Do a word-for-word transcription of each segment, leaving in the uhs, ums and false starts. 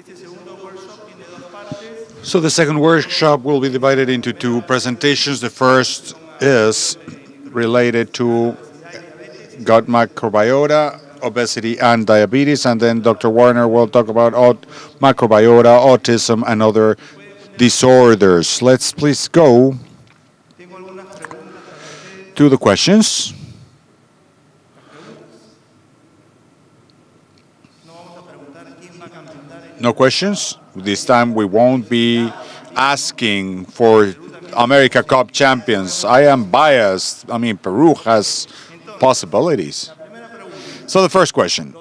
So the second workshop will be divided into two presentations. The first is related to gut microbiota, obesity, and diabetes, and then Doctor Warner will talk about aut- microbiota, autism, and other disorders. Let's please go to the questions. No questions? This time we won't be asking for America Cup champions. I am biased. I mean, Peru has possibilities. So the first question.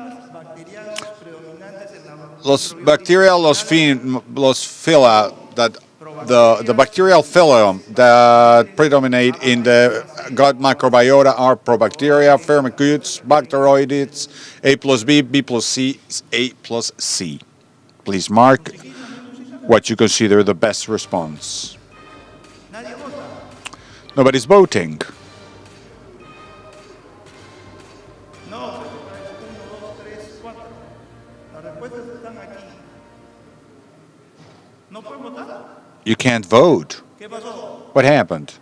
Los bacteria, los, fin, los phyla, that the, the bacterial phylum that predominate in the gut microbiota are Probacteria, Firmicutes, Bacteroidetes, A plus B, B plus C, A plus C. Please mark what you consider the best response. Nobody's voting. You can't vote. What happened?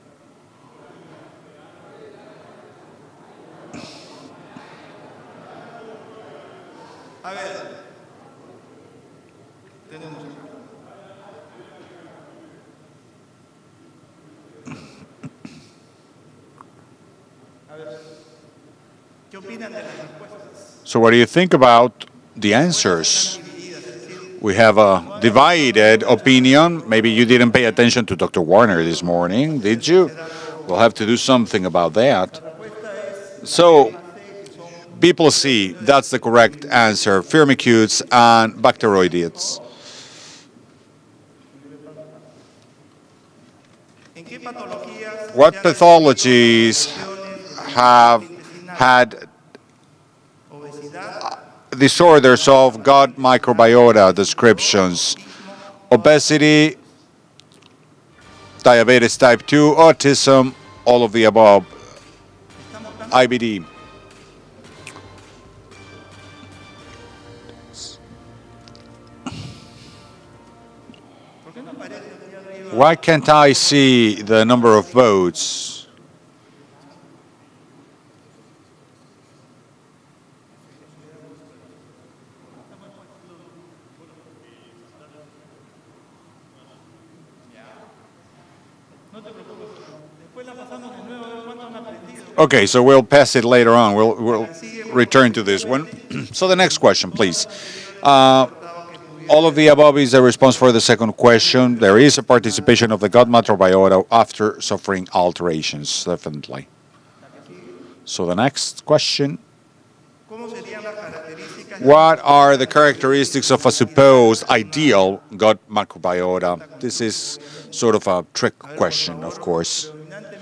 So what do you think about the answers? We have a divided opinion. Maybe you didn't pay attention to Doctor Warner this morning, did you? We'll have to do something about that. So, B plus C, that's the correct answer. Firmicutes and Bacteroidetes. What pathologies have had disorders of gut microbiota descriptions? Obesity, diabetes type two, autism, all of the above. I B D. Why can't I see the number of votes? Okay, so we'll pass it later on. We'll, we'll return to this one. So the next question, please. Uh, all of the above is a response for the second question. There is a participation of the gut microbiota after suffering alterations, definitely. So the next question. What are the characteristics of a supposed ideal gut microbiota? This is sort of a trick question, of course.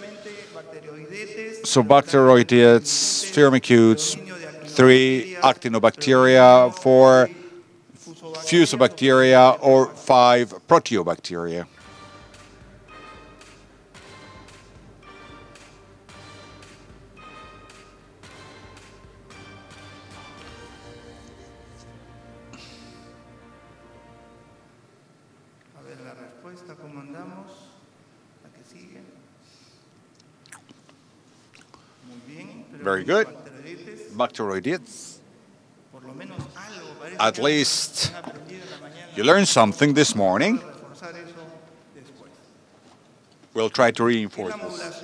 So Bacteroidetes, Firmicutes, three Actinobacteria, four Fusobacteria, or five Proteobacteria. Very good. Bacteroidetes. At least you learned something this morning. We'll try to reinforce this.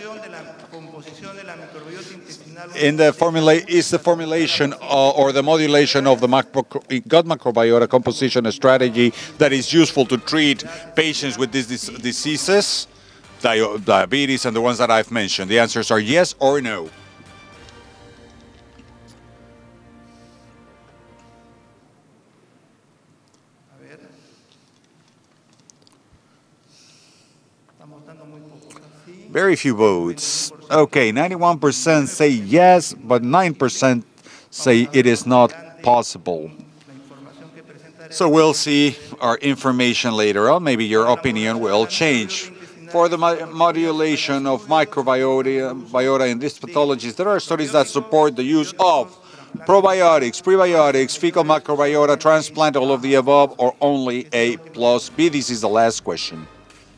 In the formula is the formulation uh, or the modulation of the macro, gut microbiota composition a strategy that is useful to treat patients with these dis diseases, di diabetes, and the ones that I've mentioned. The answers are yes or no. Very few votes. Okay, ninety-one percent say yes, but nine percent say it is not possible. So we'll see our information later on. Maybe your opinion will change. For the modulation of microbiota biota in these pathologies, there are studies that support the use of Probiotics, prebiotics, fecal microbiota, transplant, all of the above, or only A plus B? This is the last question.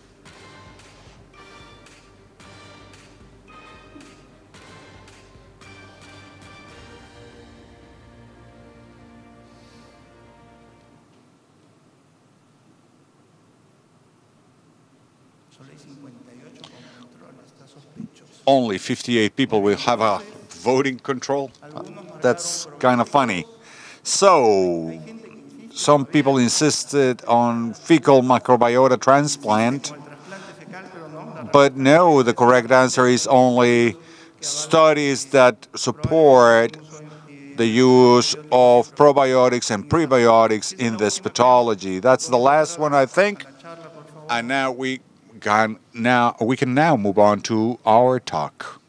Only fifty-eight people will have a voting control. That's kind of funny. So, some people insisted on fecal microbiota transplant, but no, the correct answer is only studies that support the use of probiotics and prebiotics in this pathology. That's the last one, I think. And now we can now we can now move on to our talk.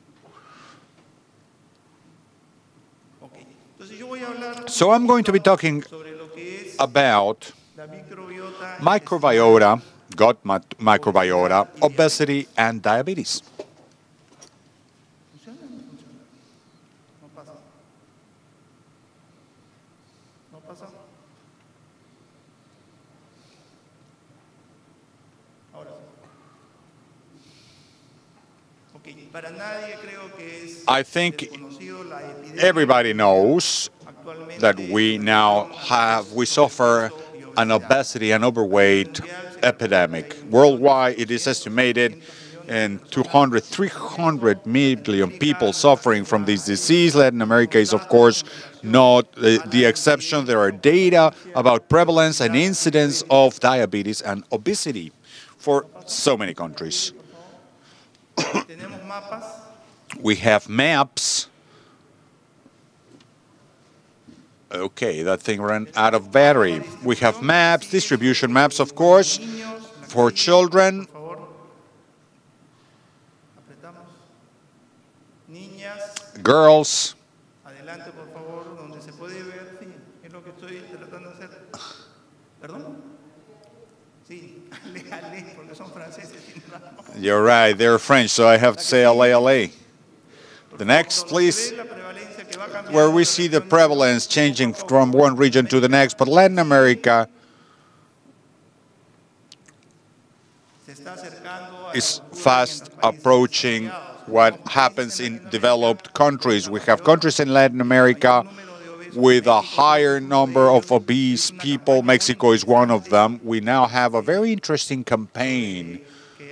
So I'm going to be talking about microbiota, gut microbiota, obesity, and diabetes. I think everybody knows that we now have, we suffer an obesity and overweight epidemic. Worldwide, it is estimated in two hundred, three hundred million people suffering from this disease. Latin America is, of course, not the, the exception. There are data about prevalence and incidence of diabetes and obesity for so many countries. We have maps. Okay, that thing ran out of battery. We have maps, distribution maps, of course, for children. Girls. You're right, they're French, so I have to say allez, allez. The next, please, where we see the prevalence changing from one region to the next, but Latin America is fast approaching what happens in developed countries. We have countries in Latin America with a higher number of obese people. Mexico is one of them. We now have a very interesting campaign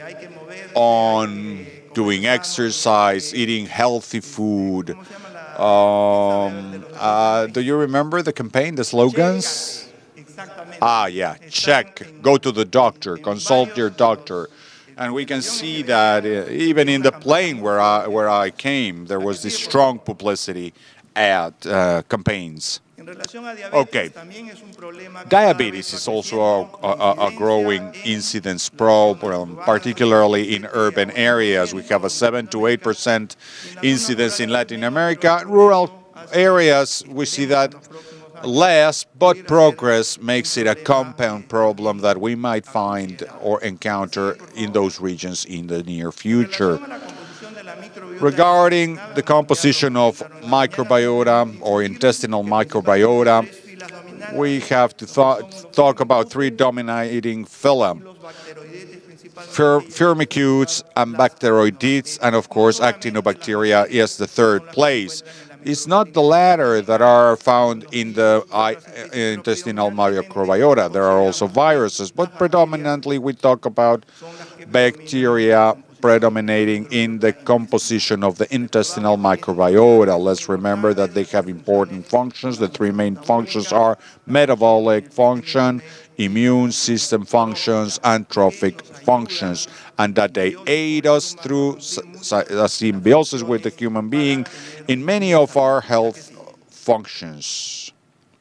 on doing exercise, eating healthy food. Um, uh, do you remember the campaign, the slogans? Ah, yeah, check, go to the doctor, consult your doctor. And we can see that uh, even in the plane where I, where I came, there was this strong publicity ad uh, campaigns. Okay, diabetes is also a, a, a growing incidence problem, particularly in urban areas. We have a seven to eight percent incidence in Latin America. Rural areas, we see that less, but progress makes it a compound problem that we might find or encounter in those regions in the near future. Regarding the composition of microbiota or intestinal microbiota, we have to th talk about three dominating phyla: Fir firmicutes and bacteroidetes, and of course actinobacteria is the third place. It's not the latter that are found in the intestinal microbiota. There are also viruses, but predominantly we talk about bacteria predominating in the composition of the intestinal microbiota. Let's remember that they have important functions. The three main functions are metabolic function, immune system functions, and trophic functions, and that they aid us through a symbiosis with the human being in many of our health functions.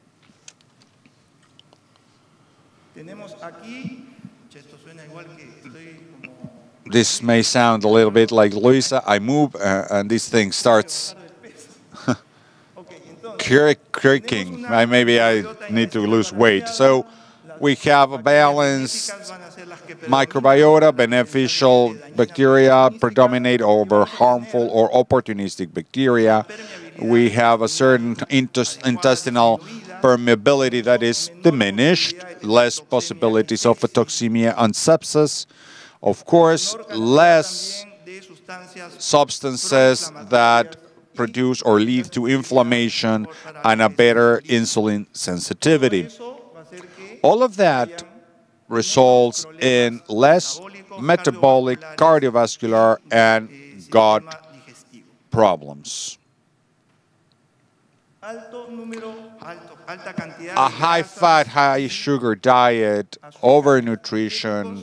This may sound a little bit like Luisa. I move uh, and this thing starts creaking. Maybe I need to lose weight. So we have a balanced microbiota. Beneficial bacteria predominate over harmful or opportunistic bacteria. We have a certain intestinal permeability that is diminished, less possibilities of toxemia and sepsis. Of course, less substances that produce or lead to inflammation and a better insulin sensitivity. All of that results in less metabolic, cardiovascular, and gut problems. A high-fat, high-sugar diet, overnutrition,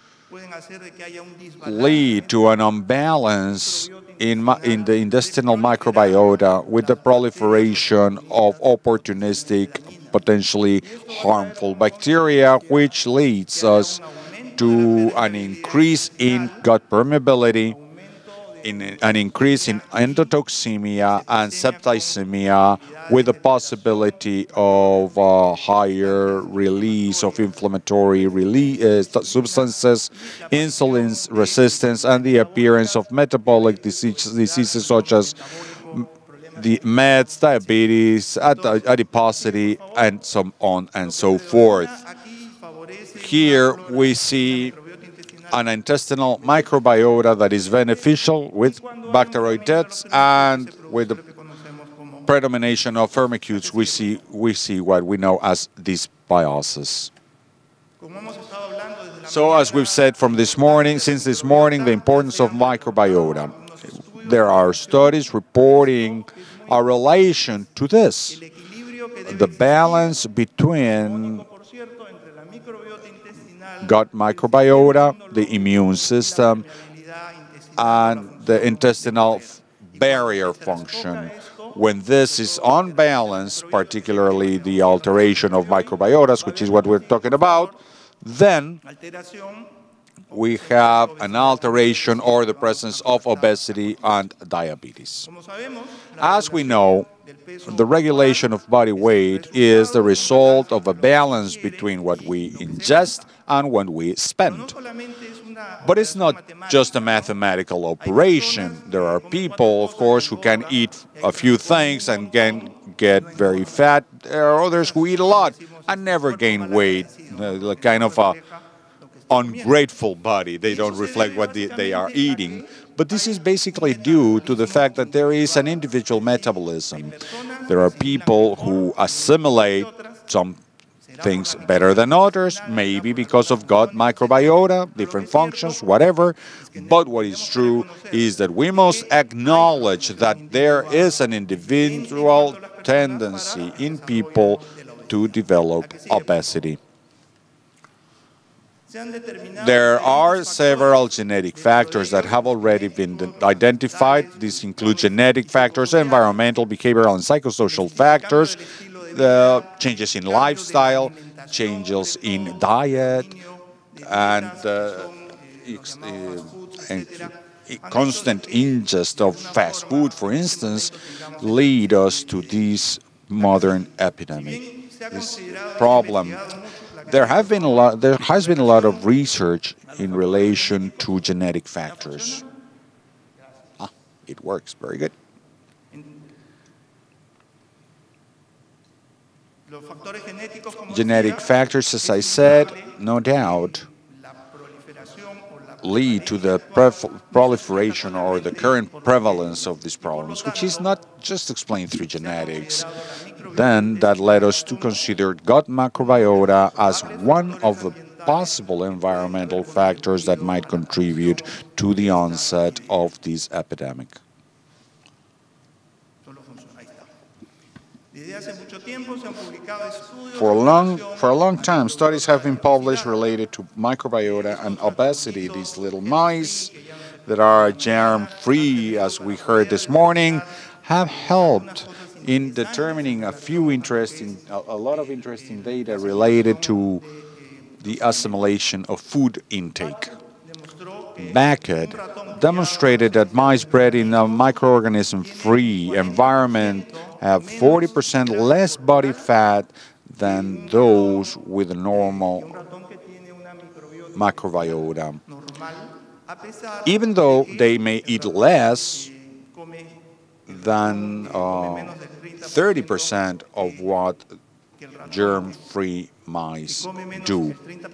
lead to an imbalance in, in the intestinal microbiota with the proliferation of opportunistic, potentially harmful bacteria, which leads us to an increase in gut permeability, in an increase in endotoxemia and septicemia, with the possibility of a higher release of inflammatory release, uh, substances, insulin resistance, and the appearance of metabolic disease, diseases such as the meds, diabetes, adiposity, and so on and so forth. Here we see an intestinal microbiota that is beneficial with bacteroidetes, and with the predomination of firmicutes, we see we see what we know as dysbiosis. So, as we've said from this morning, since this morning, the importance of microbiota. There are studies reporting a relation to this, the balance between gut microbiota, the immune system, and the intestinal barrier function. When this is unbalanced, particularly the alteration of microbiotas, which is what we're talking about, then we have an alteration or the presence of obesity and diabetes. As we know, the regulation of body weight is the result of a balance between what we ingest and what we spend. But it's not just a mathematical operation. There are people, of course, who can eat a few things and can get very fat. There are others who eat a lot and never gain weight, uh, kind of a ungrateful body. They don't reflect what they, they are eating. But this is basically due to the fact that there is an individual metabolism. There are people who assimilate some things better than others, maybe because of gut microbiota, different functions, whatever. But what is true is that we must acknowledge that there is an individual tendency in people to develop obesity. There are several genetic factors that have already been identified. These include genetic factors, environmental, behavioral, and psychosocial factors, the changes in lifestyle, changes in diet, and uh, constant ingest of fast food, for instance, lead us to this modern epidemic, this problem. There have been a lot. There has been a lot of research in relation to genetic factors. Ah, it works very good. Genetic factors, as I said, no doubt, lead to the proliferation or the current prevalence of these problems, which is not just explained through genetics. Then that led us to consider gut microbiota as one of the possible environmental factors that might contribute to the onset of this epidemic. For a long, for a long time, studies have been published related to microbiota and obesity. These little mice that are germ-free, as we heard this morning, have helped in determining a few interesting, a, a lot of interesting data related to the assimilation of food intake. Beckett demonstrated that mice bred in a microorganism-free environment have forty percent less body fat than those with a normal microbiota. Even though they may eat less, than uh, thirty percent of what germ-free mice do.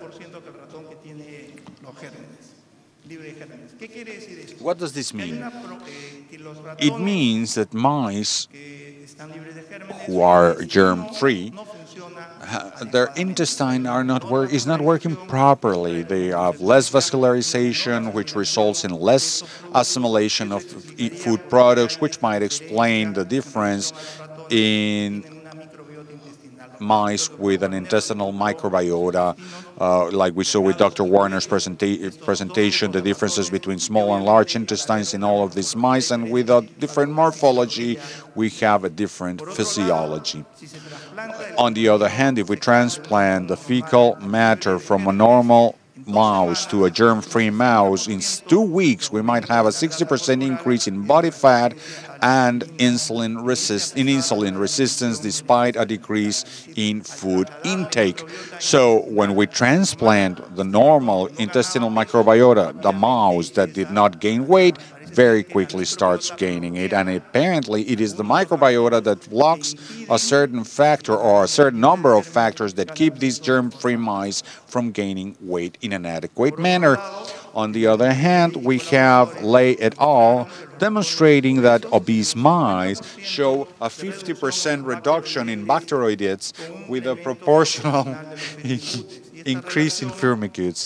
What does this mean? It means that mice who are germ-free, their intestine are not work is not working properly. They have less vascularization, which results in less assimilation of food products, which might explain the difference in mice with an intestinal microbiota, uh, like we saw with Doctor Warner's presenta presentation, the differences between small and large intestines in all of these mice, and with a different morphology, we have a different physiology. On the other hand, if we transplant the fecal matter from a normal mouse to a germ-free mouse, in two weeks we might have a sixty percent increase in body fat and insulin resist in insulin resistance despite a decrease in food intake. So when we transplant the normal intestinal microbiota, the mouse that did not gain weight very quickly starts gaining it, and apparently it is the microbiota that blocks a certain factor or a certain number of factors that keep these germ-free mice from gaining weight in an adequate manner. On the other hand, we have Lay et al. Demonstrating that obese mice show a fifty percent reduction in bacteroidetes with a proportional increase in firmicutes.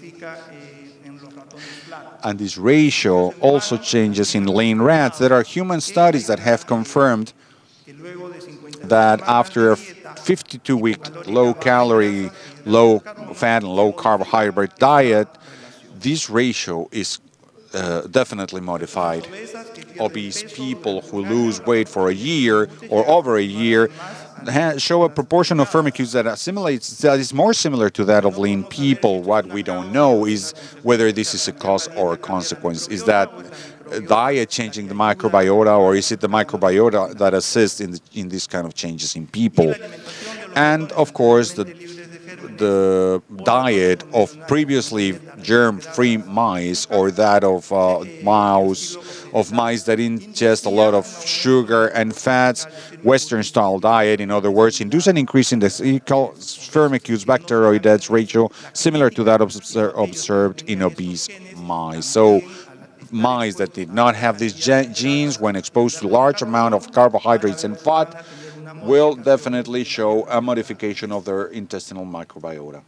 And this ratio also changes in lean rats. There are human studies that have confirmed that after a fifty-two week low-calorie, low-fat, and low-carbohydrate diet, this ratio is uh, definitely modified. Obese people who lose weight for a year or over a year show a proportion of firmicutes that assimilates that is more similar to that of lean people. What we don't know is whether this is a cause or a consequence. Is that diet changing the microbiota, or is it the microbiota that assists in the, in these kind of changes in people? And of course, the the diet of previously germ-free mice, or that of uh, mouse of mice that ingest a lot of sugar and fats, Western-style diet, in other words, induce an increase in the firmicutes bacteroidetes ratio similar to that observed in obese mice. So mice that did not have these genes, when exposed to large amount of carbohydrates and fat, will definitely show a modification of their intestinal microbiota.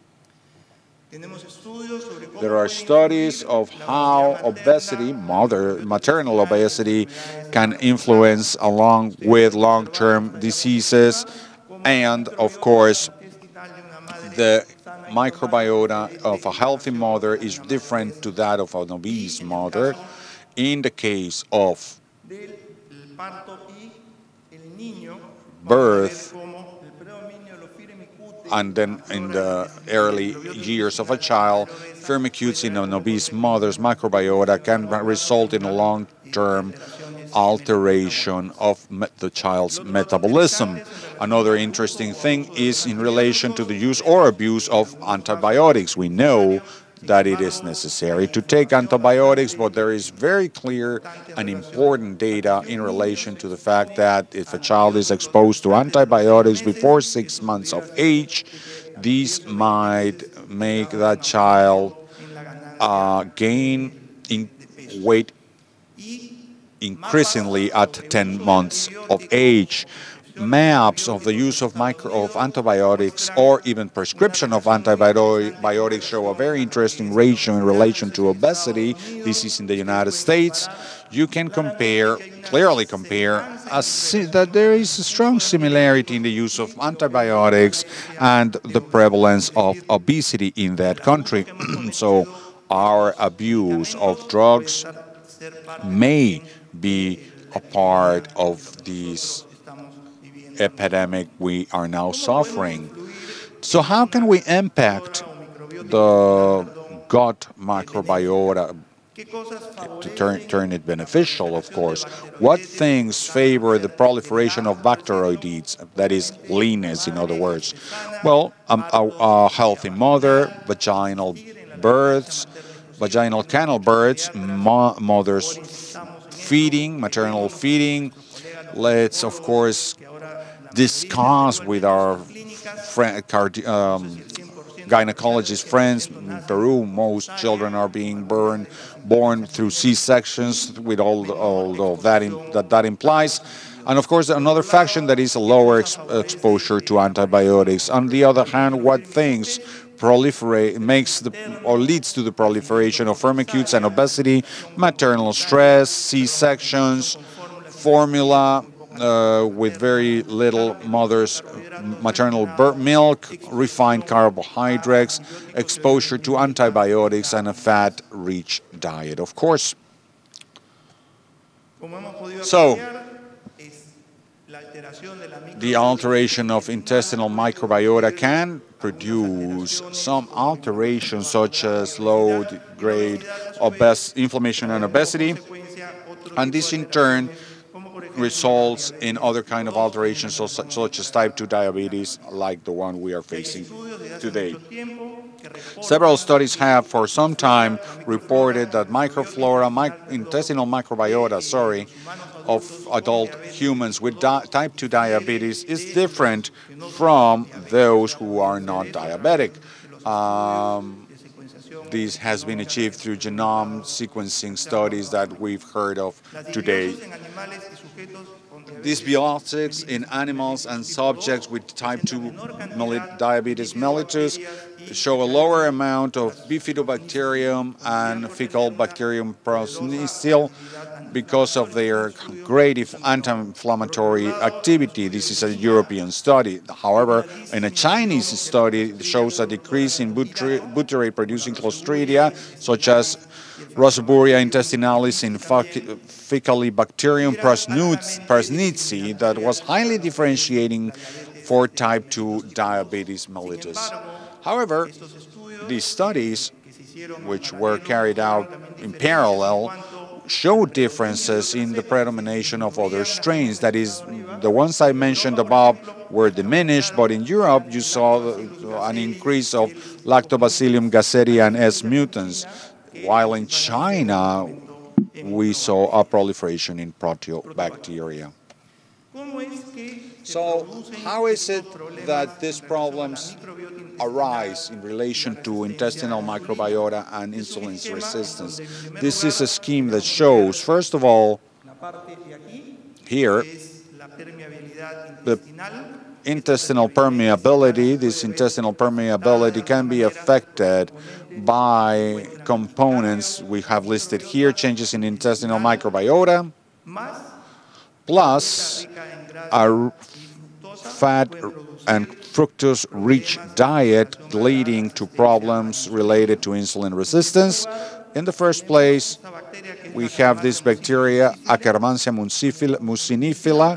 There are studies of how obesity, mother, maternal obesity, can influence along with long-term diseases, and of course the microbiota of a healthy mother is different to that of an obese mother. In the case of birth, and then in the early years of a child, firmicutes in an obese mother's microbiota can result in a long-term alteration of the child's metabolism. Another interesting thing is in relation to the use or abuse of antibiotics. We know that it is necessary to take antibiotics, but there is very clear and important data in relation to the fact that if a child is exposed to antibiotics before six months of age, these might make that child uh, gain in weight increasingly at ten months of age. Maps of the use of, micro, of antibiotics or even prescription of antibiotics show a very interesting ratio in relation to obesity. This is in the United States. You can compare, clearly compare, a, that there is a strong similarity in the use of antibiotics and the prevalence of obesity in that country. So our abuse of drugs may be a part of these epidemic we are now suffering. So how can we impact the gut microbiota to turn, turn it beneficial, of course? What things favor the proliferation of bacteroidetes, that is leanness in other words? Well, um, a, a healthy mother, vaginal births, vaginal canal births, mo mothers feeding, maternal feeding, Let's, of course, discuss with our friend, cardi- um, gynecologist friends. In Peru, most children are being born born through C-sections, with all, all of that in, that that implies. And of course, another factor that is a lower ex- exposure to antibiotics. On the other hand, what things proliferate makes the or leads to the proliferation of firmicutes and obesity, maternal stress, C-sections, formula uh, with very little mother's maternal bur- milk, refined carbohydrates, exposure to antibiotics, and a fat-rich diet, of course. So, the alteration of intestinal microbiota can produce some alterations such as low-grade obes- inflammation and obesity, and this in turn results in other kind of alterations such, such as type two diabetes, like the one we are facing today. Several studies have for some time reported that microflora, mic- intestinal microbiota, sorry, of adult humans with di- type two diabetes is different from those who are not diabetic. Um, this has been achieved through genome sequencing studies that we've heard of today. These biotics in animals and subjects with type two mellit- diabetes mellitus show a lower amount of bifidobacterium and fecal bacterium prosnicil because of their great anti-inflammatory activity. This is a European study. However, in a Chinese study, it shows a decrease in butyrate-producing Clostridia, such as Rosaburia intestinalis in Faecalibacterium prausnitzii, that was highly differentiating for type two diabetes mellitus. However, these studies, which were carried out in parallel, show differences in the predomination of other strains. That is, the ones I mentioned above were diminished, but in Europe you saw an increase of Lactobacillium gazzeri and S mutans, while in China we saw a proliferation in proteobacteria. So, how is it that these problems arise in relation to intestinal microbiota and insulin resistance? This is a scheme that shows, first of all, here, the intestinal permeability. This intestinal permeability can be affected by components we have listed here: changes in intestinal microbiota, plus a fat and fructose-rich diet leading to problems related to insulin resistance. In the first place, we have this bacteria, Akkermansia mucinifila,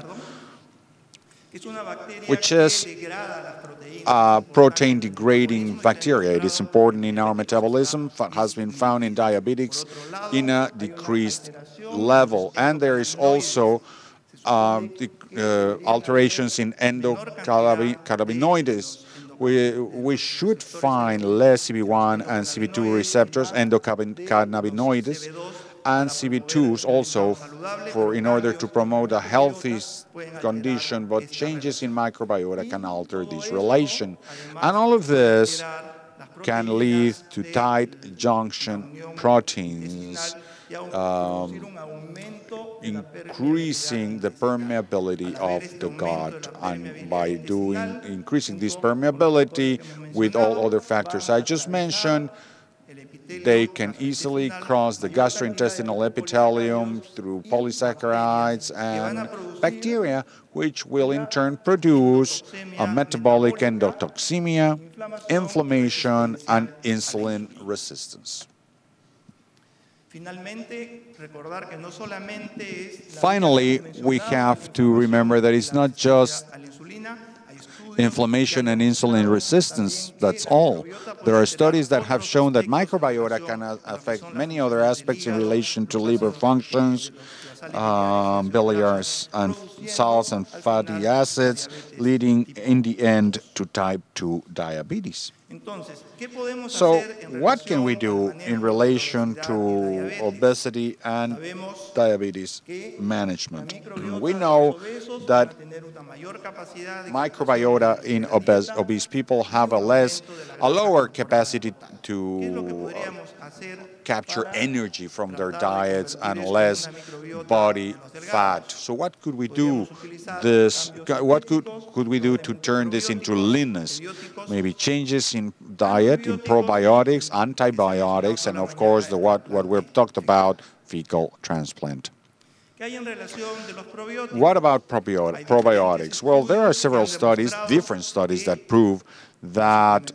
which is a protein-degrading bacteria. It is important in our metabolism, has been found in diabetics in a decreased level. And there is also um, the, uh, alterations in endocannabinoids. We, we should find less C B one and C B two receptors, endocannabinoids, and C B twos also, for in order to promote a healthy condition, but changes in microbiota can alter this relation. And all of this can lead to tight junction proteins, um, increasing the permeability of the gut, and by doing increasing this permeability with all other factors I just mentioned, they can easily cross the gastrointestinal epithelium through polysaccharides and bacteria, which will in turn produce a metabolic endotoxemia, inflammation, and insulin resistance. Finally, we have to remember that it's not just inflammation and insulin resistance, that's all. There are studies that have shown that microbiota can affect many other aspects in relation to liver functions, um, biliars and salts and fatty acids, leading in the end to type two diabetes. So, what can we do in relation to obesity and diabetes management? We know that microbiota in obese, obese people have a less, a lower capacity to uh, capture energy from their diets and less body fat. So what could we do this what could could we do to turn this into leanness? Maybe changes in diet, in probiotics, antibiotics, and of course the what what we've talked about, fecal transplant. What about probiotics? Well, there are several studies, different studies, that prove that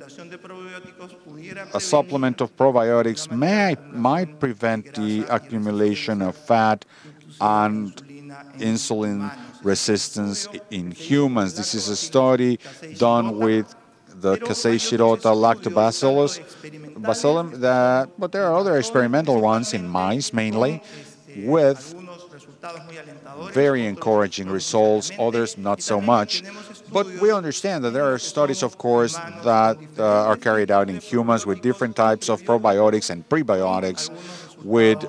a supplement of probiotics may, might prevent the accumulation of fat and insulin resistance in humans. This is a study done with the Kasei Shirota lactobacillus, bacillum, that, but there are other experimental ones in mice mainly, with very encouraging results, others not so much. But we understand that there are studies, of course, that uh, are carried out in humans with different types of probiotics and prebiotics with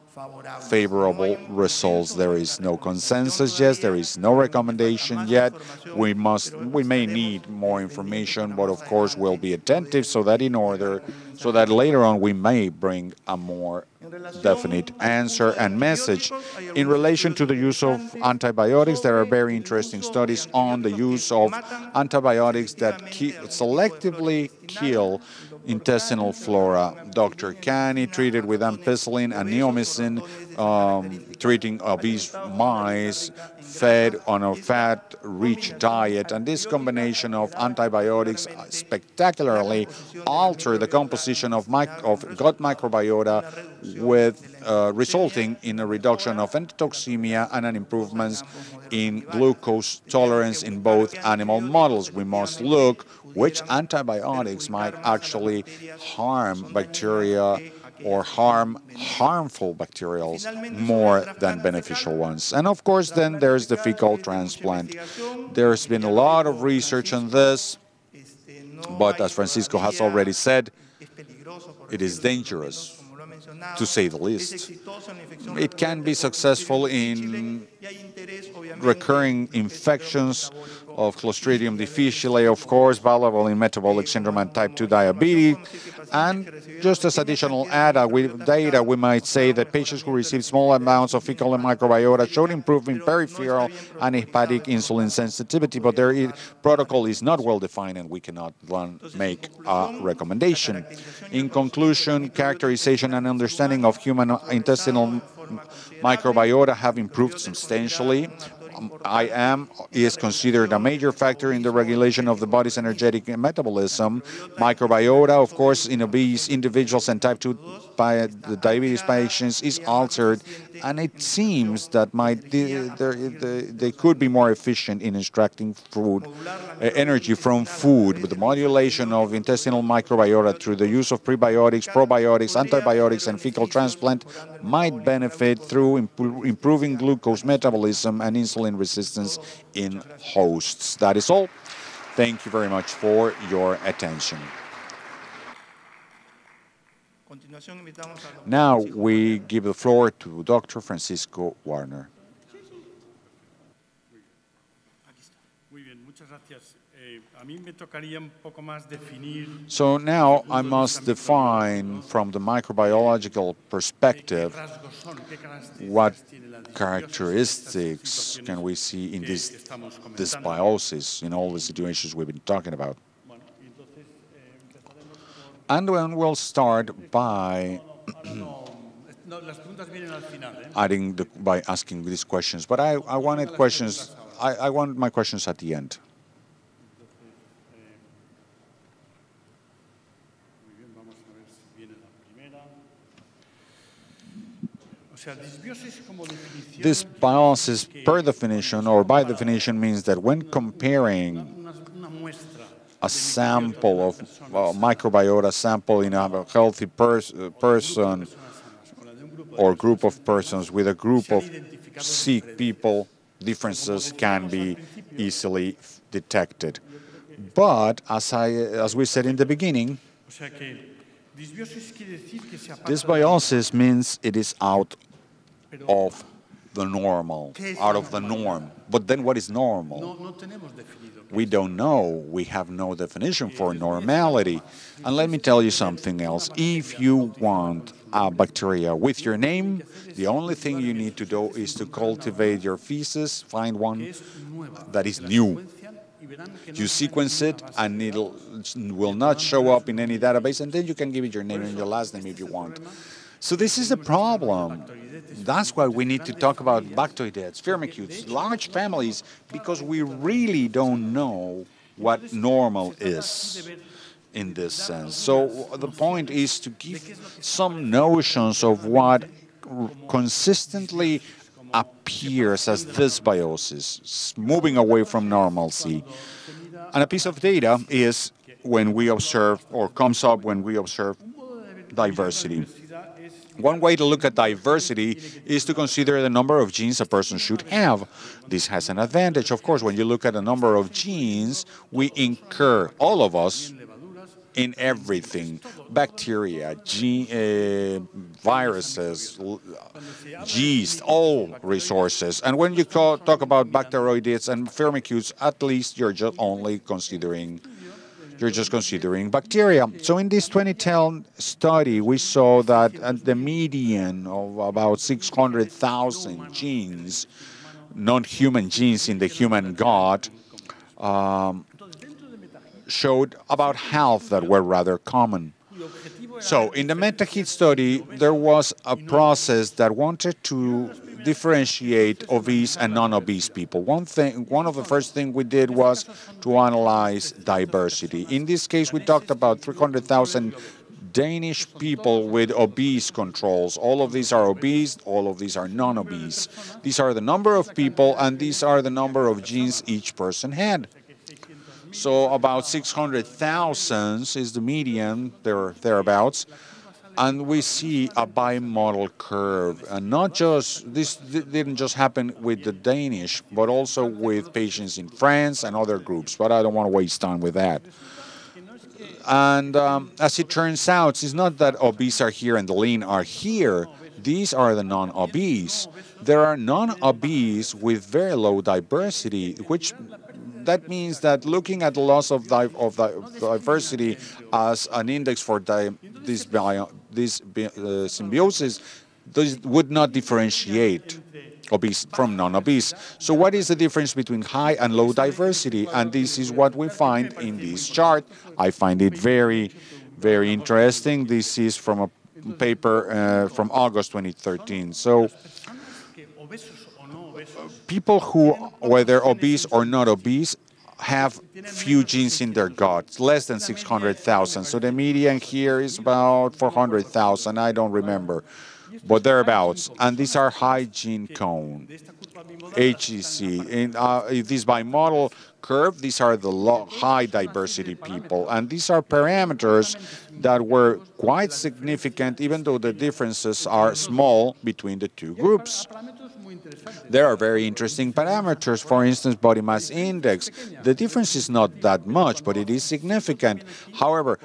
favorable results. There is no consensus yet, there is no recommendation yet. We must, we may need more information, but of course we'll be attentive so that in order, so that later on we may bring a more definite answer and message. In relation to the use of antibiotics, there are very interesting studies on the use of antibiotics that ki- selectively kill intestinal flora. Doctor Kani treated with ampicillin and neomycin, um, treating obese mice fed on a fat-rich diet, and this combination of antibiotics spectacularly alter the composition of, mic- of gut microbiota, with uh, resulting in a reduction of endotoxemia and an improvement in glucose tolerance in both animal models. We must look which antibiotics might actually harm bacteria or harm harmful bacterials more than beneficial ones. And of course, then there's the fecal transplant. There's been a lot of research on this, but as Francisco has already said, it is dangerous, to say the least. It can be successful in recurring infections of Clostridium difficile, of course, valuable in metabolic syndrome and type two diabetes. And just as additional data, we might say that patients who received small amounts of fecal microbiota showed improvement in peripheral and hepatic insulin sensitivity, but their protocol is not well defined and we cannot make a recommendation. In conclusion, characterization and understanding of human intestinal microbiota have improved substantially. I M is considered a major factor in the regulation of the body's energetic metabolism. Microbiota, of course, in obese individuals and type two diabetes patients is altered, and it seems that might, they, they could be more efficient in extracting food, uh, energy from food. With the modulation of intestinal microbiota through the use of prebiotics, probiotics, antibiotics, and fecal transplant might benefit through imp improving glucose metabolism and insulin resistance in hosts. That is all. Thank you very much for your attention. Now we give the floor to Doctor Francisco Warner. So now I must define from the microbiological perspective what characteristics can we see in this dysbiosis, in all the situations we've been talking about. And then we'll start by adding the, by asking these questions. But I, I wanted questions, I, I wanted my questions at the end. Dysbiosis, per definition, or by definition, means that when comparing a sample of uh, microbiota sample in a healthy pers person or group of persons with a group of sick people, differences can be easily detected. But as I, as we said in the beginning, dysbiosis means it is out of the normal, out of the norm. But then what is normal? We don't know. We have no definition for normality. And let me tell you something else. If you want a bacteria with your name, the only thing you need to do is to cultivate your feces, find one that is new. You sequence it, and it will not show up in any database, and then you can give it your name and your last name if you want. So this is a problem. That's why we need to talk about bacteroidetes, firmicutes, large families, because we really don't know what normal is in this sense. So the point is to give some notions of what consistently appears as dysbiosis, moving away from normalcy. And a piece of data is when we observe, or comes up when we observe diversity. One way to look at diversity is to consider the number of genes a person should have. This has an advantage. Of course, when you look at the number of genes, we incur, all of us, in everything. Bacteria, gene, uh, viruses, yeast, all resources. And when you call, talk about bacteroidetes and firmicutes, at least you're just only considering You're just considering bacteria. So in this twenty ten study, we saw that at the median of about six hundred thousand genes, non-human genes in the human gut, um, showed about half that were rather common. So in the MetaHit study, there was a process that wanted to differentiate obese and non-obese people. One thing, one of the first things we did was to analyze diversity. In this case, we talked about three hundred thousand Danish people with obese controls. All of these are obese, all of these are non-obese. These are the number of people, and these are the number of genes each person had. So about six hundred thousand is the median, there, thereabouts. And we see a bimodal curve, and not just, this didn't just happen with the Danish, but also with patients in France and other groups, but I don't want to waste time with that. And um, as it turns out, it's not that obese are here and the lean are here. These are the non-obese. There are non-obese with very low diversity, which that means that looking at the loss of, di of di diversity as an index for di this, bio this uh, symbiosis, this would not differentiate obese from non-obese. So what is the difference between high and low diversity? And this is what we find in this chart. I find it very, very interesting. This is from a paper uh, from August twenty thirteen. So people who, whether obese or not obese, have few genes in their gut, less than six hundred thousand. So the median here is about four hundred thousand, I don't remember, but thereabouts. And these are high gene count, H G C. In uh, this bimodal curve, these are the low, high diversity people. And these are parameters that were quite significant, even though the differences are small between the two groups. There are very interesting parameters, for instance, body mass index. The difference is not that much, but it is significant. However,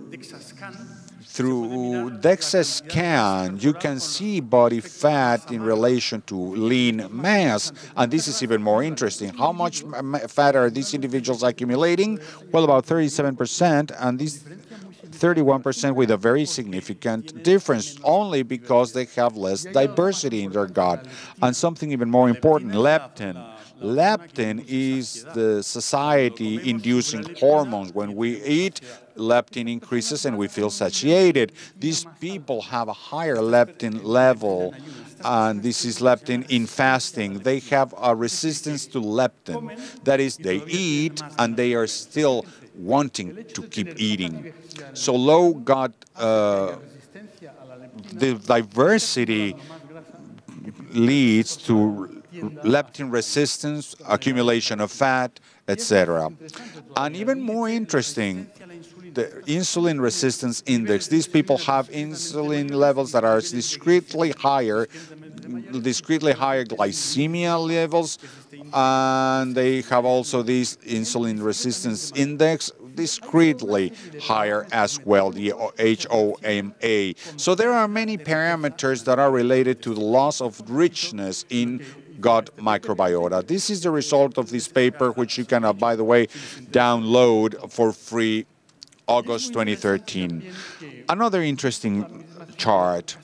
through DEXA scan, you can see body fat in relation to lean mass, and this is even more interesting. How much fat are these individuals accumulating? Well, about thirty-seven percent, and these thirty-one percent with a very significant difference, only because they have less diversity in their gut. And something even more important, leptin. Leptin is the satiety-inducing hormone. When we eat, leptin increases and we feel satiated. These people have a higher leptin level, and this is leptin in fasting. They have a resistance to leptin. That is, they eat and they are still wanting to keep eating. So low gut, uh, the diversity leads to leptin resistance, accumulation of fat, et cetera. And even more interesting, the insulin resistance index. These people have insulin levels that are discretely higher, discretely higher glycemia levels, and they have also this insulin resistance index discretely higher as well, the H O M A. So there are many parameters that are related to the loss of richness in gut microbiota. This is the result of this paper, which you can, uh, by the way, download for free, August twenty thirteen. Another interesting chart.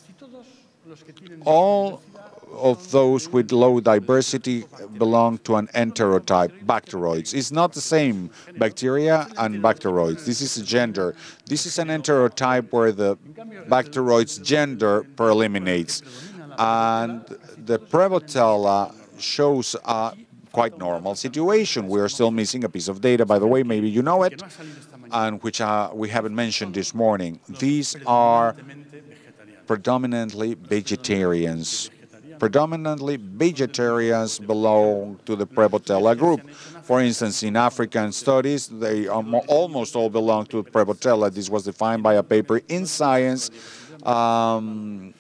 All of those with low diversity belong to an enterotype, bacteroids. It's not the same, bacteria and bacteroids. This is a gender. This is an enterotype where the bacteroid's gender predominates. And the Prevotella shows a quite normal situation. We are still missing a piece of data, by the way, maybe you know it, and which uh, we haven't mentioned this morning. These are predominantly vegetarians. Predominantly vegetarians belong to the Prevotella group. For instance, in African studies, they almost all belong to Prevotella. This was defined by a paper in Science, um,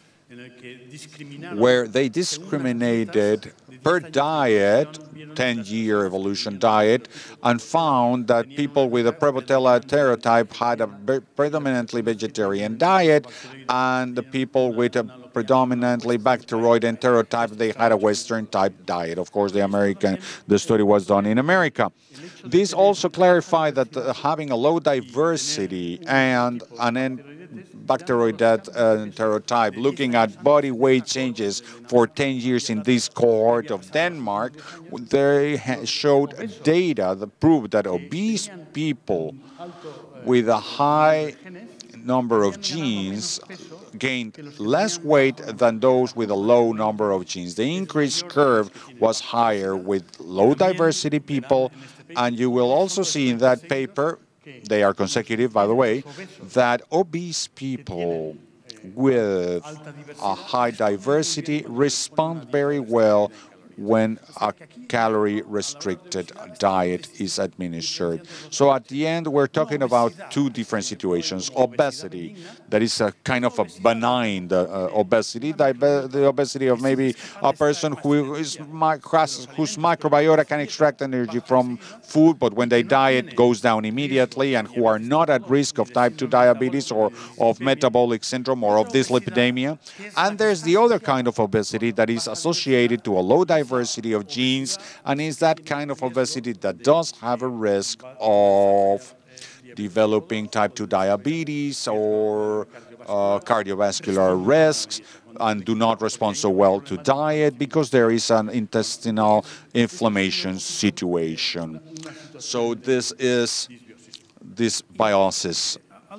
where they discriminated per diet, ten-year evolution diet, and found that people with a Prevotella enterotype had a predominantly vegetarian diet, and the people with a predominantly bacteroid enterotype, they had a Western type diet. Of course, the American, the study was done in America. This also clarified that uh, having a low diversity and an bacteroid uh, enterotype, looking at body weight changes for ten years in this cohort of Denmark, they showed data that proved that obese people with a high number of genes gained less weight than those with a low number of genes. The increase curve was higher with low diversity people, and you will also see in that paper, they are consecutive, by the way, that obese people with a high diversity respond very well when a calorie-restricted diet is administered. So at the end, we're talking about two different situations. Obesity, that is a kind of a benign uh, obesity, the obesity of maybe a person who is whose microbiota can extract energy from food, but when they diet goes down immediately, and who are not at risk of type two diabetes or of metabolic syndrome or of dyslipidemia. And there's the other kind of obesity that is associated to a low diversity diversity of genes, and is that kind of obesity that does have a risk of developing type two diabetes or uh, cardiovascular risks, and do not respond so well to diet because there is an intestinal inflammation situation. So this is this biosis.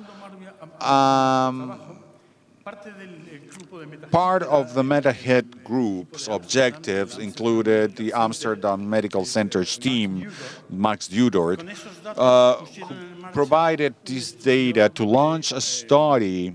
Um, Part of the MetaHit group's objectives included the Amsterdam Medical Center's team, Max Dudort, uh, who provided this data to launch a study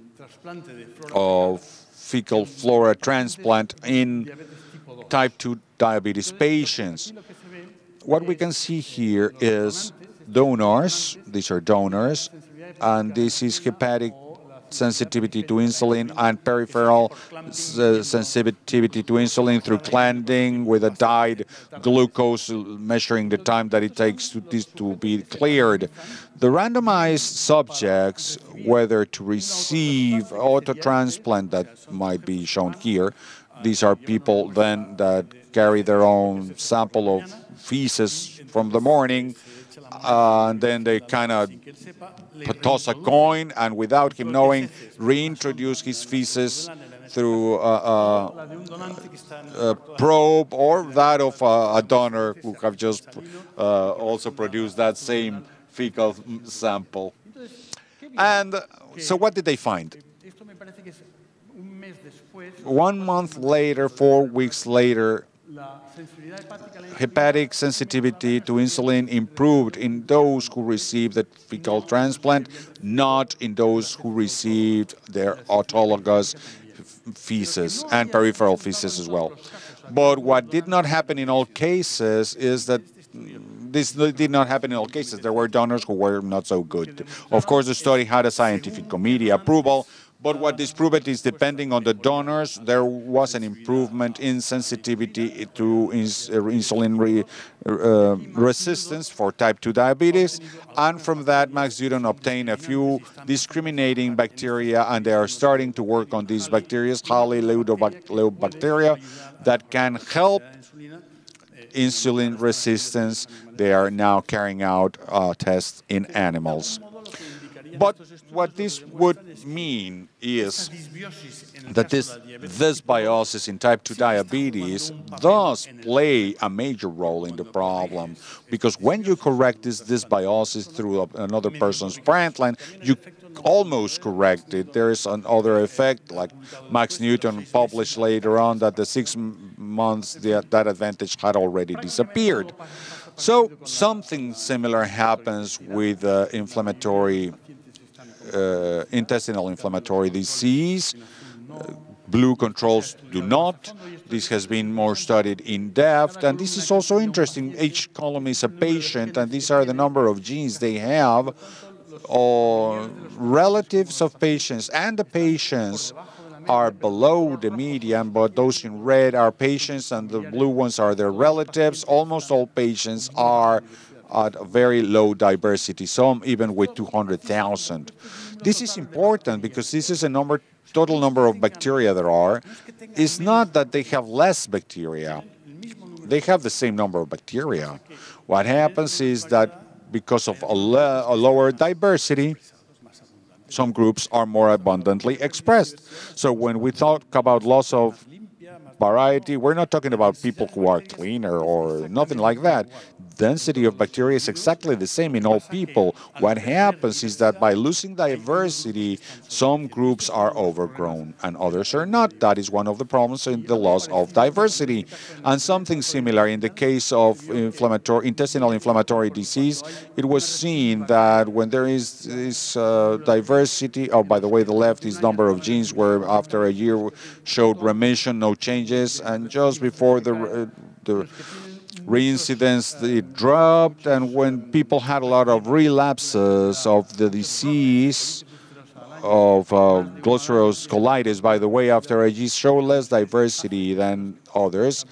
of fecal flora transplant in type two diabetes patients. What we can see here is donors, these are donors, and this is hepatic sensitivity to insulin and peripheral sensitivity to insulin through cleansing with a dyed glucose, measuring the time that it takes to this to be cleared. The randomized subjects, whether to receive autotransplant, that might be shown here, these are people then that carry their own sample of feces from the morning, uh, and then they kind of toss a coin, and without him knowing, reintroduce his feces through a, a, a probe or that of a, a donor who have just uh, also produced that same fecal sample. And so what did they find? One month later, four weeks later, hepatic sensitivity to insulin improved in those who received the fecal transplant, not in those who received their autologous feces and peripheral feces as well. But what did not happen in all cases is that this did not happen in all cases. There were donors who were not so good. Of course, the study had a scientific committee approval, But what this proved is, depending on the donors, there was an improvement in sensitivity to ins uh, insulin re uh, resistance for type two diabetes. And from that, Max Dudon obtained a few discriminating bacteria, and they are starting to work on these bacteria, Halobacteria, that can help insulin resistance. They are now carrying out uh, tests in animals. But what this would mean is that this dysbiosis in type two diabetes does play a major role in the problem, because when you correct this dysbiosis through another person's plant line, you almost correct it. There is another effect, like Max Newton published later on, that the six months the, that advantage had already disappeared. So something similar happens with uh, inflammatory Uh, intestinal inflammatory disease. Uh, blue controls do not. This has been more studied in depth, and this is also interesting. Each column is a patient, and these are the number of genes they have, or relatives of patients, and the patients are below the median, but those in red are patients, and the blue ones are their relatives. Almost all patients are at a very low diversity, some even with two hundred thousand. This is important because this is a number, total number of bacteria there are. It's not that they have less bacteria. They have the same number of bacteria. What happens is that because of a, a lower diversity, some groups are more abundantly expressed. So when we talk about loss of variety, we're not talking about people who are cleaner or nothing like that. Density of bacteria is exactly the same in all people. What happens is that by losing diversity, some groups are overgrown and others are not. That is one of the problems in the loss of diversity. And something similar in the case of inflammatory, intestinal inflammatory disease, it was seen that when there is this uh, diversity, oh, by the way, the left is number of genes where after a year showed remission, no changes, and just before the, uh, the reincidence, it dropped, and when people had a lot of relapses of the disease of uh, Glossarios colitis, by the way, after a year, show less diversity than others.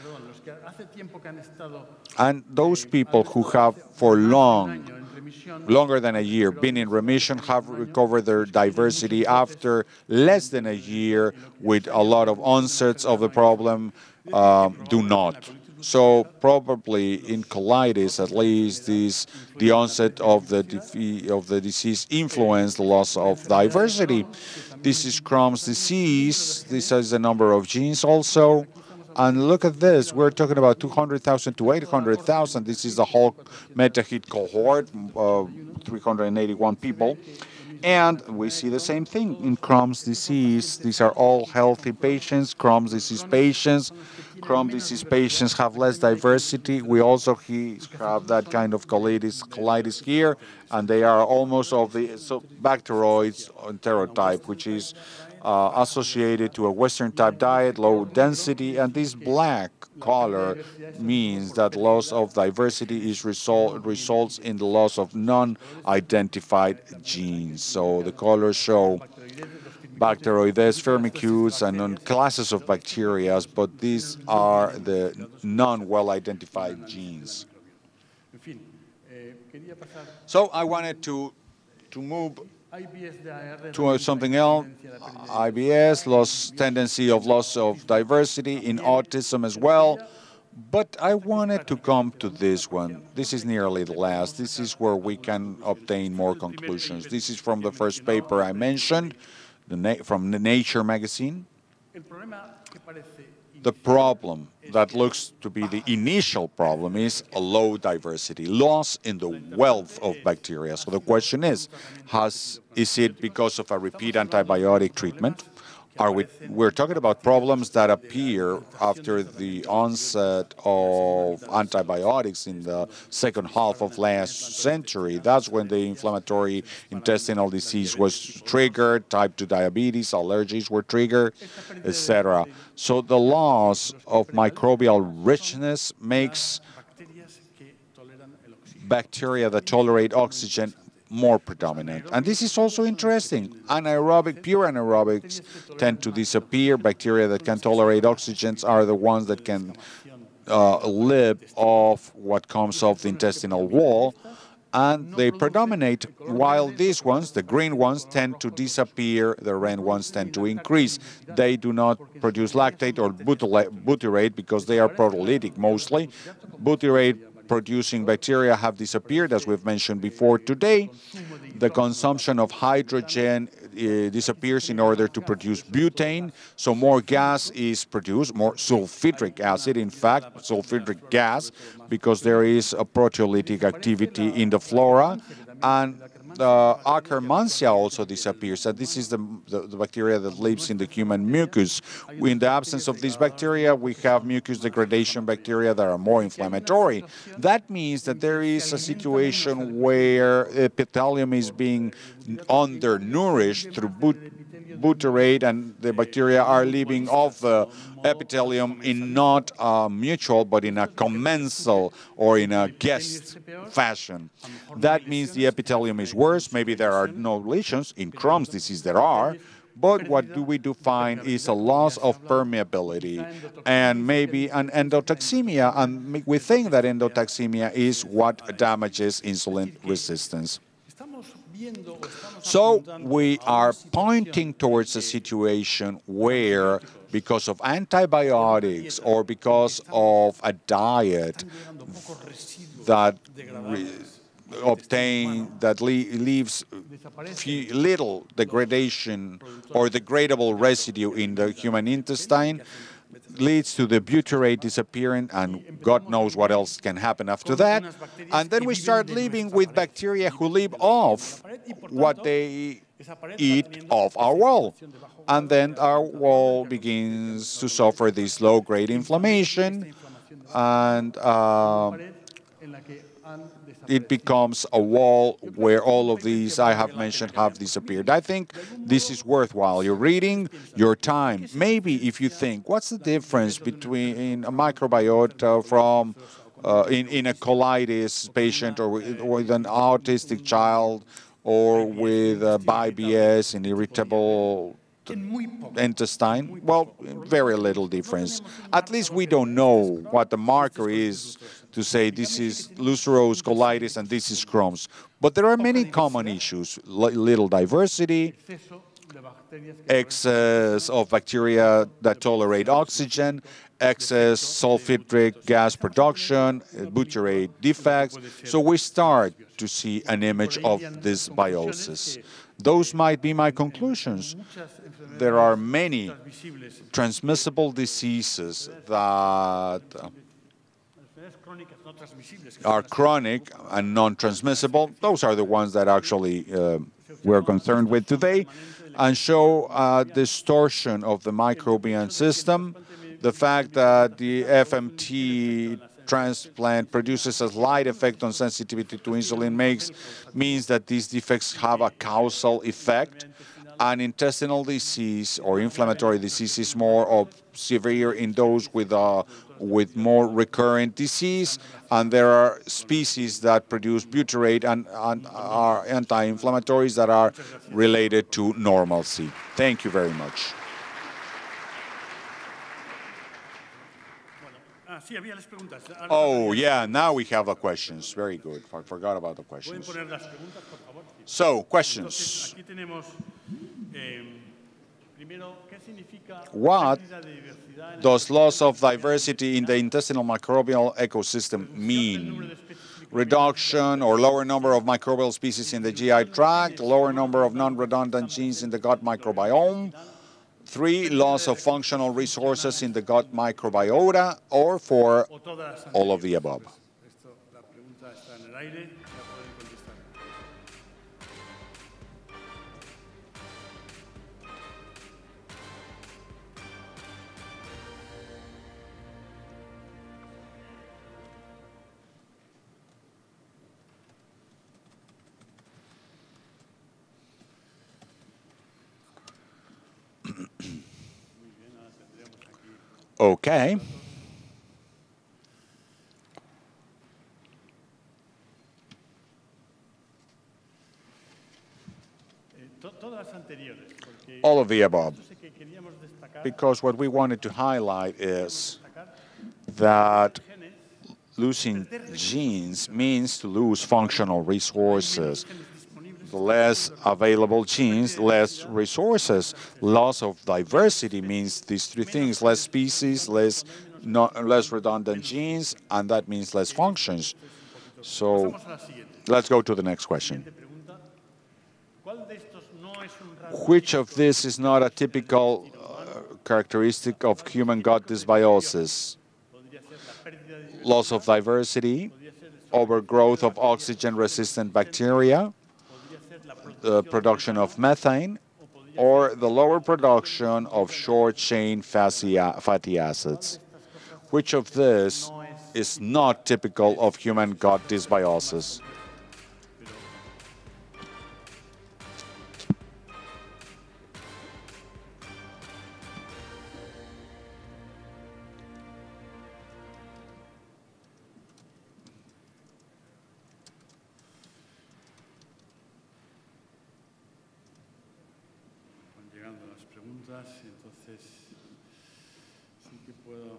And those people who have for long, longer than a year, been in remission have recovered their diversity after less than a year with a lot of onsets of the problem um, do not. So probably in colitis, at least, this, the onset of the of the disease influenced the loss of diversity. This is Crohn's disease. This is the number of genes also. And look at this. We're talking about two hundred thousand to eight hundred thousand. This is the whole MetaHit cohort, uh, three hundred eighty-one people. And we see the same thing in Crohn's disease. These are all healthy patients, Crohn's disease patients. Crohn's disease patients have less diversity. We also have that kind of colitis, colitis here, and they are almost of the so bacteroids enterotype, which is uh, associated to a Western type diet, low density, and this black color means that loss of diversity is result, results in the loss of non-identified genes. So the colors show Bacteroides, Firmicutes, and non classes of bacteria, but these are the non-well-identified genes. So I wanted to, to move to something else. I B S, loss, tendency of loss of diversity in autism as well. But I wanted to come to this one. This is nearly the last. This is where we can obtain more conclusions. This is from the first paper I mentioned, the na from the Nature magazine. The problem that looks to be the initial problem is a low diversity, loss in the wealth of bacteria. So the question is, has, is it because of a repeat antibiotic treatment? Are we, we're talking about problems that appear after the onset of antibiotics in the second half of last century. That's when the inflammatory intestinal disease was triggered, type two diabetes, allergies were triggered, et cetera. So the loss of microbial richness makes bacteria that tolerate oxygen more predominant. And this is also interesting. Anaerobic, pure anaerobics tend to disappear. Bacteria that can tolerate oxygens are the ones that can uh, live off what comes off the intestinal wall, and they predominate, while these ones, the green ones, tend to disappear, the red ones tend to increase. They do not produce lactate or butyrate because they are proteolytic mostly. Butyrate producing bacteria have disappeared, as we've mentioned before today. The consumption of hydrogen uh, disappears in order to produce butane, so more gas is produced, more sulfuric acid, in fact, sulfuric gas, because there is a proteolytic activity in the flora, and uh, Akkermansia also disappears. And this is the, the, the bacteria that lives in the human mucus. In the absence of this bacteria, we have mucus degradation bacteria that are more inflammatory. That means that there is a situation where epithelium is being undernourished through but butyrate, and the bacteria are living off the epithelium in not a mutual but in a commensal or in a guest fashion. That means the epithelium is worse. Maybe there are no lesions. In Crohn's disease there are. But what do we do find is a loss of permeability and maybe an endotoxemia. And we think that endotoxemia is what damages insulin resistance. So we are pointing towards a situation where, because of antibiotics or because of a diet that obtain that le leaves few, little degradation or degradable residue in the human intestine, leads to the butyrate disappearing, and God knows what else can happen after that. And then we start living with bacteria who live off what they eat off our wall. And then our wall begins to suffer this low-grade inflammation, and uh, it becomes a wall where all of these I have mentioned have disappeared. I think this is worthwhile. You're reading your time. Maybe if you think, what's the difference between a microbiota from uh, in, in a colitis patient or with, or with an autistic child or with uh, B I B S, an irritable intestine? Well, very little difference. At least we don't know what the marker is to say this is ulcerous colitis and this is Crohn's. But there are many common issues: little diversity, excess of bacteria that tolerate oxygen, excess sulfuric gas production, butyrate defects. So we start to see an image of this biosis. Those might be my conclusions. There are many transmissible diseases that are chronic and non-transmissible. Those are the ones that actually uh, we're concerned with today, and show a distortion of the microbiome system. The fact that the F M T transplant produces a slight effect on sensitivity to insulin makes means that these defects have a causal effect. And intestinal disease or inflammatory disease is more of severe in those with uh, with more recurrent disease, and there are species that produce butyrate and, and are anti-inflammatories that are related to normalcy. Thank you very much. Oh, yeah, now we have the questions. Very good. I forgot about the questions. So, questions. What does loss of diversity in the intestinal microbial ecosystem mean? Reduction or lower number of microbial species in the G I tract, lower number of non-redundant genes in the gut microbiome, three, loss of functional resources in the gut microbiota, or four, all of the above. Okay. All of the above. Because what we wanted to highlight is that losing genes means to lose functional resources. The less available genes, less resources. Loss of diversity means these three things: less species, less, not, less redundant genes, and that means less functions. So let's go to the next question. Which of this is not a typical uh, characteristic of human gut dysbiosis? Loss of diversity, overgrowth of oxygen-resistant bacteria, the production of methane, or the lower production of short-chain fatty acids. Which of this is not typical of human gut dysbiosis? Entonces, sí que puedo.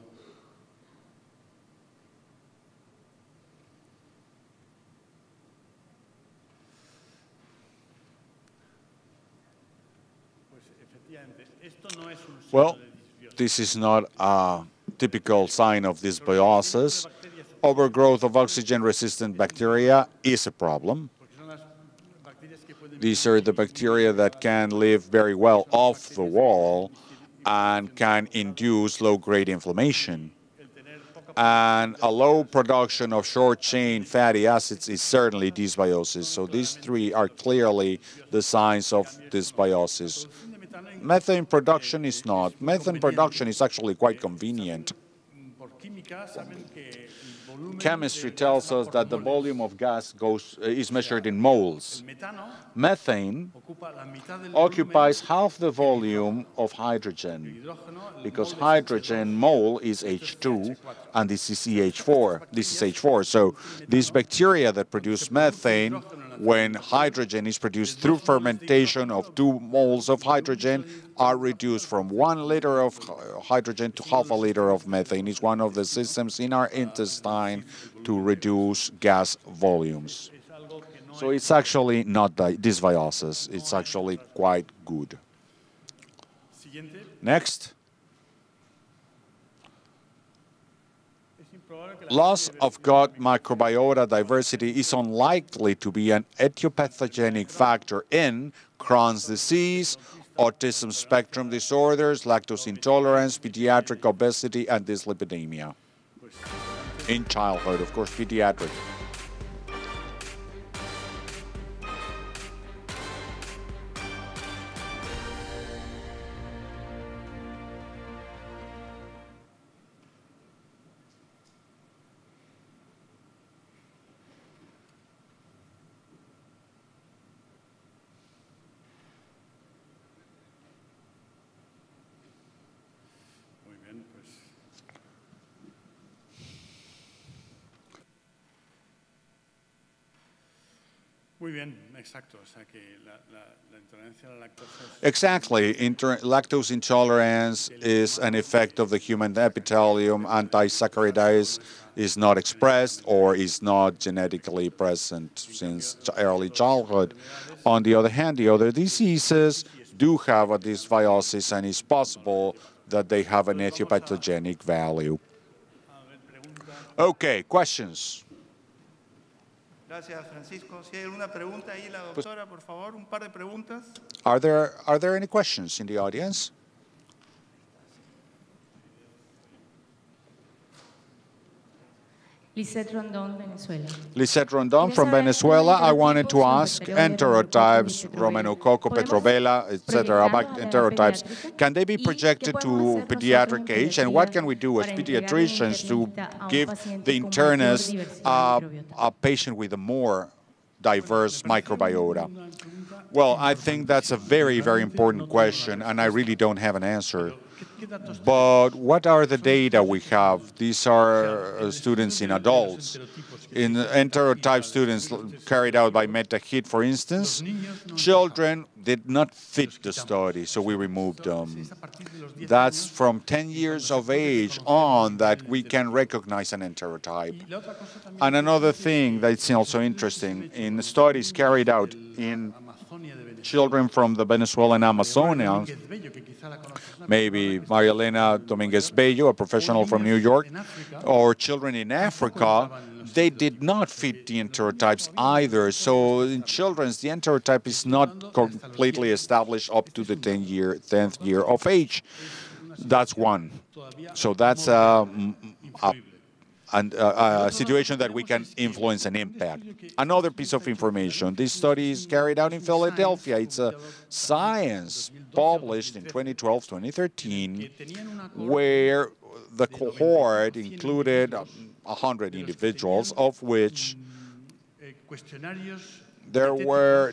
Pues efectivamente, esto no es un signo Well, de disbiosis. this is not a typical sign of dysbiosis. Overgrowth of oxygen-resistant bacteria is a problem. These are the bacteria that can live very well off the wall and can induce low-grade inflammation. And a low production of short-chain fatty acids is certainly dysbiosis. So these three are clearly the signs of dysbiosis. Methane production is not. Methane production is actually quite convenient. Chemistry tells us that the volume of gas goes, uh, is measured in moles. Methane occupies half the volume of hydrogen, because hydrogen mole is H two and this is C H four. This is H four. So these bacteria that produce methane, when hydrogen is produced through fermentation of two moles of hydrogen, are reduced from one liter of hydrogen to half a liter of methane. It's one of the systems in our intestine to reduce gas volumes. So it's actually not dysbiosis. It's actually quite good. Next. Loss of gut microbiota diversity is unlikely to be an etiopathogen factor in Crohn's disease, autism spectrum disorders, lactose intolerance, pediatric obesity, and dyslipidemia. In childhood, of course, pediatric. Muy bien, exacto. O sea que la, la, la intolerancia a la lactosa es... Exactly. Inter lactose intolerance is an effect of the human epithelium. Antisaccharidase is not expressed or is not genetically present since early childhood. On the other hand, the other diseases do have a dysbiosis, and it's possible that they have an ethiopathogenic value. Okay, questions? Gracias, Francisco. Si hay alguna pregunta ahí, la doctora, por favor, un par de preguntas. Are there, are there any questions in the audience? Lisette Rondon, Venezuela. Lisette Rondon from Venezuela. I wanted to ask enterotypes, Romanococcus, Petrovella, et cetera, enterotypes, can they be projected to pediatric age? And what can we do as pediatricians to give the internist uh, a patient with a more diverse microbiota? Well, I think that's a very, very important question, and I really don't have an answer. But what are the data we have? These are uh, students in adults. In enterotype students carried out by MetaHit, for instance, children did not fit the study, so we removed them. That's from ten years of age on that we can recognize an enterotype. And another thing that's also interesting, in studies carried out in children from the Venezuelan Amazonia, maybe Maria Elena Dominguez Bello, a professional from New York, or children in Africa, they did not fit the enterotypes either. So in children, the enterotype is not completely established up to the ten year, tenth year of age. That's one. So that's a, a and uh, a situation that we can influence and impact. Another piece of information, this study is carried out in Philadelphia. It's a science published in twenty twelve, twenty thirteen, where the cohort included one hundred individuals, of which there were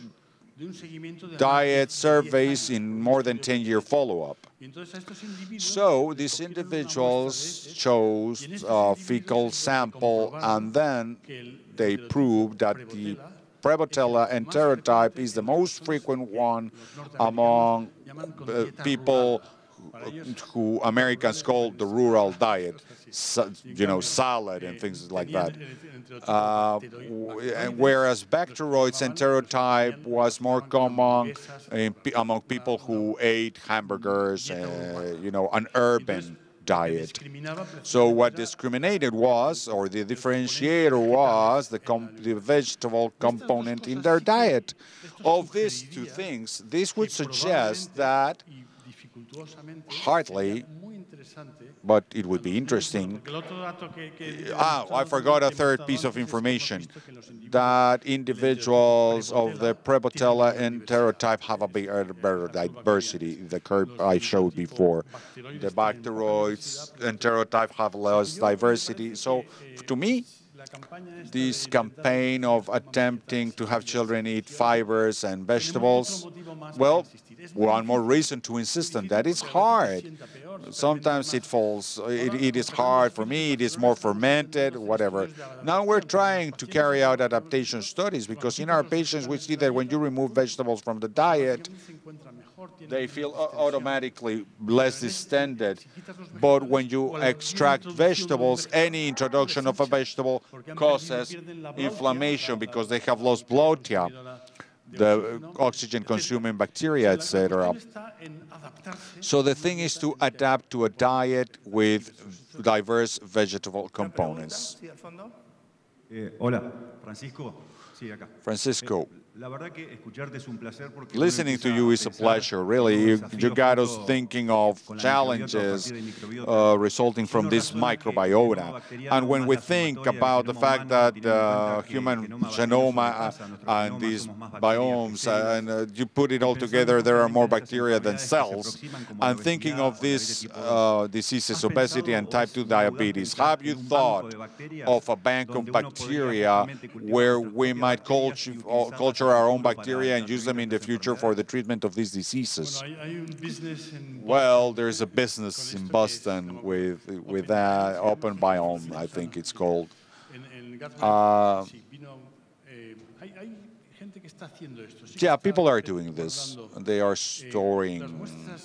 diet surveys in more than ten year follow-up. So these individuals chose a fecal sample, and then they proved that the Prevotella enterotype is the most frequent one among uh, people who Americans call the rural diet, so, you know, salad and things like that. Uh, whereas Bacteroides enterotype was more common in, among people who ate hamburgers, uh, you know, an urban diet. So what discriminated was, or the differentiator was, the, com the vegetable component in their diet. Of these two things, this would suggest that hardly, but it would be interesting. Ah, I forgot a third piece of information, that individuals of the Prevotella enterotype have a better diversity, the curve I showed before. The Bacteroides enterotype have less diversity. So to me, this campaign of attempting to have children eat fibers and vegetables, well, one more reason to insist on that. It's hard. Sometimes it falls, it, it is hard for me, it is more fermented, whatever. Now we're trying to carry out adaptation studies, because in our patients we see that when you remove vegetables from the diet, they feel automatically less distended. But when you extract vegetables, any introduction of a vegetable causes inflammation because they have lost bloatia, the oxygen-consuming bacteria, et cetera. So the thing is to adapt to a diet with diverse vegetable components. Eh, hola, Francisco. Sí, acá. Francisco. La verdad que escucharte es un placer porque Listening to you is a pleasure, really. You, you got us thinking of challenges uh, resulting from this microbiota. And when we think about the fact that uh, human genome uh, and these biomes, uh, and uh, you put it all together, there are more bacteria than cells. And thinking of these uh, diseases, obesity and type two diabetes, have you thought of a bank of bacteria where we might culture, culture our own bacteria and use them in the future for the treatment of these diseases? Well, there's a business in Boston with with that Open Biome, I think it's called. Uh, yeah, people are doing this. They are storing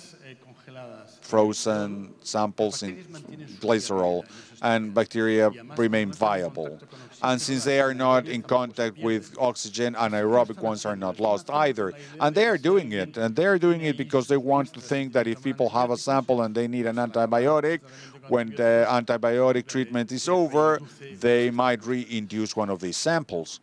frozen samples in glycerol, and bacteria remain viable. And since they are not in contact with oxygen, anaerobic ones are not lost either. And they are doing it. And they are doing it because they want to think that if people have a sample and they need an antibiotic, when the antibiotic treatment is over, they might reinduce one of these samples.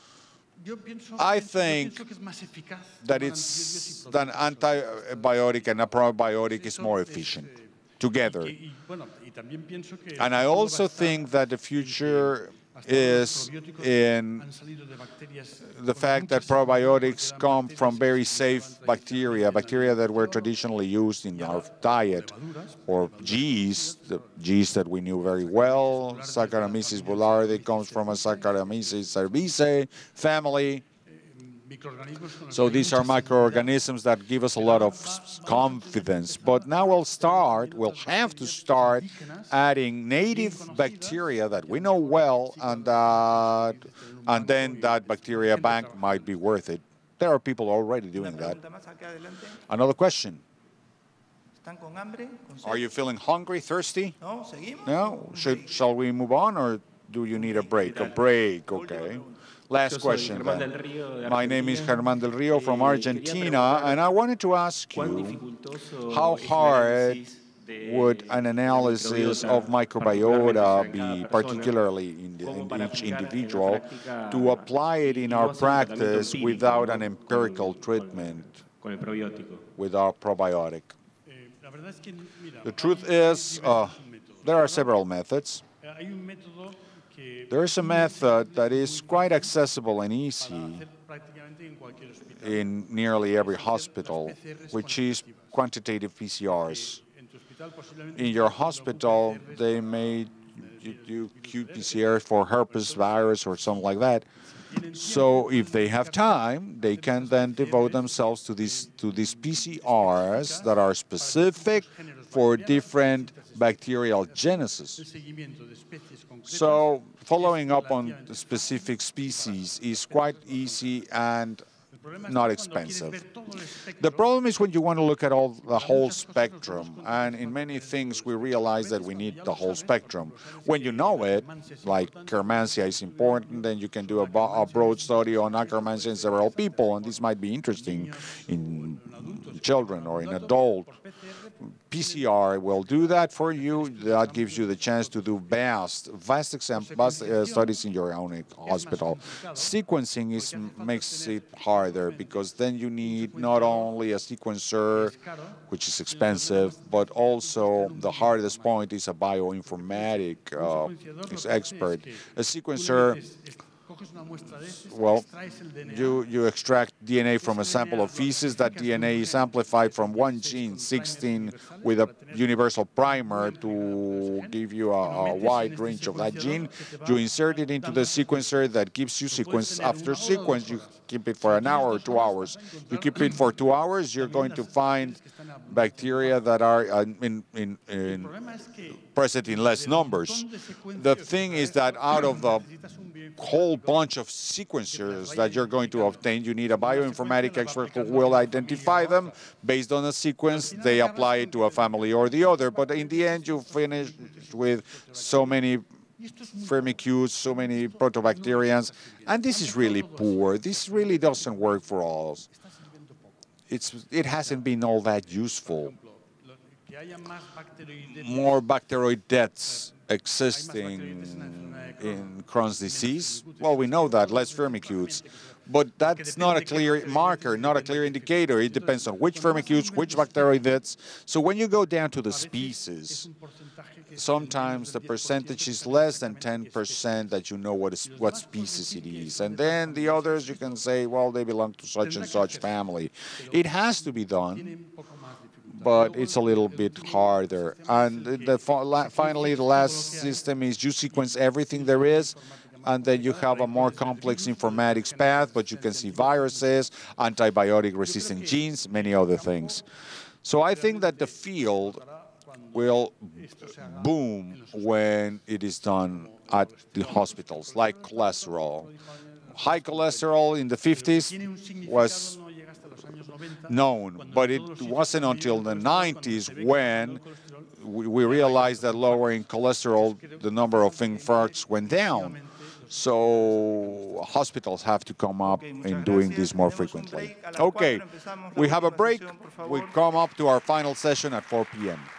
I think that it's that antibiotic and a probiotic is more efficient together. And I also think that the future is in the fact that probiotics come from very safe bacteria, bacteria that were traditionally used in our diet, or yeast, the yeast that we knew very well. Saccharomyces boulardii comes from a Saccharomyces cerevisiae family. So these are microorganisms that give us a lot of confidence. But now we'll start, we'll have to start adding native bacteria that we know well, and that, and then that bacteria bank might be worth it. There are people already doing that. Another question. Are you feeling hungry, thirsty? No? Should, shall we move on, or do you need a break? A break, okay. Last question then. My name is Germán del Río from Argentina, and I wanted to ask you, how hard would an analysis of microbiota be, particularly in, the, in each individual, to apply it in our practice without an empirical treatment with our probiotic? The truth is, uh, there are several methods. There is a method that is quite accessible and easy in nearly every hospital, which is quantitative P C Rs. In your hospital, they may do Q P C R for herpes virus or something like that. So if they have time, they can then devote themselves to these to these P C Rs that are specific for different bacterial genesis. So following up on the specific species is quite easy and not expensive. The problem is when you want to look at all the whole spectrum, and in many things we realize that we need the whole spectrum. When you know it, like Akkermansia is important, then you can do a, a broad study on Akkermansia in several people, and this might be interesting in children or in adult. P C R will do that for you. That gives you the chance to do vast, vast, exam, vast uh, studies in your own hospital. Sequencing is makes it harder because then you need not only a sequencer, which is expensive, but also the hardest point is a bioinformatic uh, expert. A sequencer, well, you, you extract D N A from a sample of feces. That D N A is amplified from one gene, sixteen, with a universal primer to give you a, a wide range of that gene. You insert it into the sequencer that gives you sequence after sequence. You keep it for an hour or two hours. You keep it for two hours, you're going to find bacteria that are uh, in, in, in present in less numbers. The thing is that out of the whole bunch of sequencers that you're going to obtain, you need a bioinformatic expert who will identify them based on a sequence. They apply it to a family or the other, but in the end you finish with so many firmicutes, so many protobacterians, and this is really poor. This really doesn't work for us. It's, it hasn't been all that useful. More bacteroid deaths existing in Crohn's disease, well, we know that, less firmicutes. But that's not a clear marker, not a clear indicator. It depends on which firmicutes, which bacteroid deaths. So when you go down to the species, sometimes the percentage is less than ten percent that you know what, is, what species it is. And then the others, you can say, well, they belong to such and such family. It has to be done, but it's a little bit harder. And the, finally, the last system is you sequence everything there is, and then you have a more complex informatics path, but you can see viruses, antibiotic-resistant genes, many other things. So I think that the field will boom when it is done at the hospitals, like cholesterol. High cholesterol in the fifties was known, but it wasn't until the nineties when we realized that lowering cholesterol, the number of infarcts went down. So hospitals have to come up in doing this more frequently. Okay, we have a break. We come up to our final session at four p m